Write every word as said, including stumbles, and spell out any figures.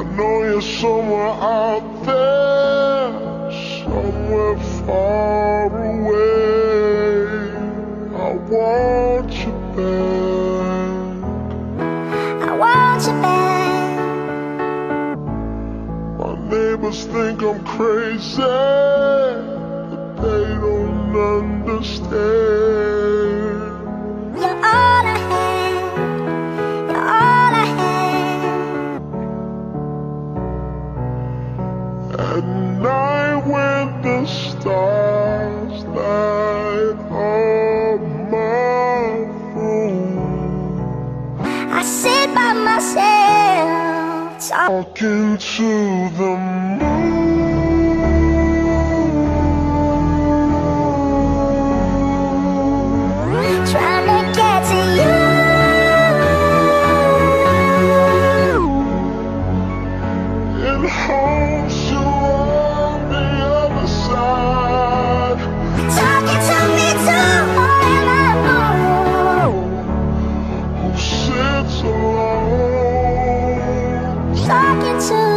know you're somewhere out there, somewhere far away. I want you back. I want you back. My neighbors think I'm crazy, but they don't understand. You're all I had. You're all I had. At night when the stars light up my room, I sit by myself, talking to the moon. trying to get to you. In hopes you're on the other side, Talking to me too, boy, am I wrong? who sits alone, Talking to